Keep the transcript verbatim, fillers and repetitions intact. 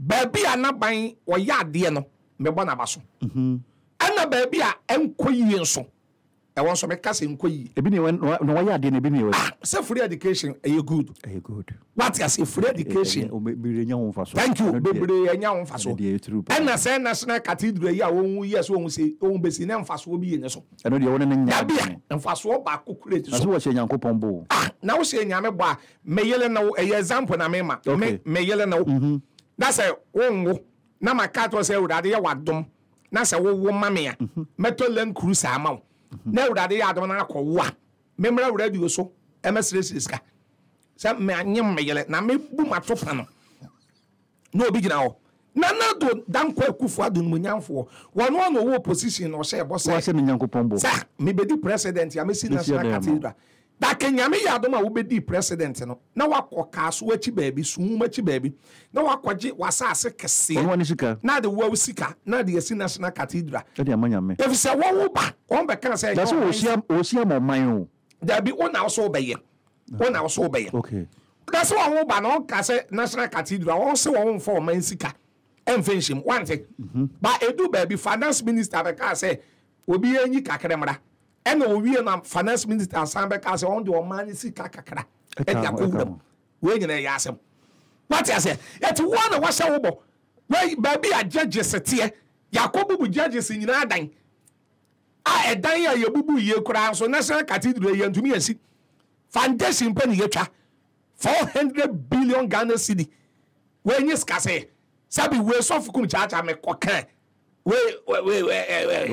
baby anaban o ya de no me bo na baso mhm ana baby a enkoyi nso e won so me kase enkoyi ebi ne no wa ya de ne bi ne we say free education e good e good what you say free education o be nya ho fa so thank you bebre enya ho fa so ana say National Cathedral ya won yes won say won besi na mfa so bi ye ne so eno de won ne nya mfa so ba kokurate so so wo che Nyankopon bo ah na wo che nyame bo a meyele na wo e example na me ma me meyele na wo mhm na say won na maka to say urade ya wadom na say wo wo mame a meto Land Cruiser ama wo na urade ya adom na akwo wa memra urade so emesresiska say me anyem meyele na me bu matopa no no obi gina ho na na do danko akufu adu no nyamfo wono ono wo position no say boss say say Nyankopon bo say me be di president ya me si National Cathedral da kenyame ya adom a wo be di president no na wakoka so achi baabi sum achi baabi na wakoje wasase kese wono ni sika na de wo sika na de si National Cathedral e de amanyame if say wo wo ba won be kan say that's wo sia wo sia mo man o da bi wona so be ye wona so be ye okay that's why wo ba no ka say National Cathedral won say won for man sika enfenshim one thing ba edu baabi finance minister be ka say obi enyi kakremra ena owie na finance minister asambe ka say on the man sika kakra e dia ko wudam we nyina ya asem what you say yet one wa sha wo bo we baabi a judges tie yakobu bu judges nyina dan a edan ya yebubu ye kura so National Cathedral ye ntumi yasi foundation pe ni yetwa four hundred billion Ghana cedi we nyi skase sabi we so fukum chacha me kokan we we we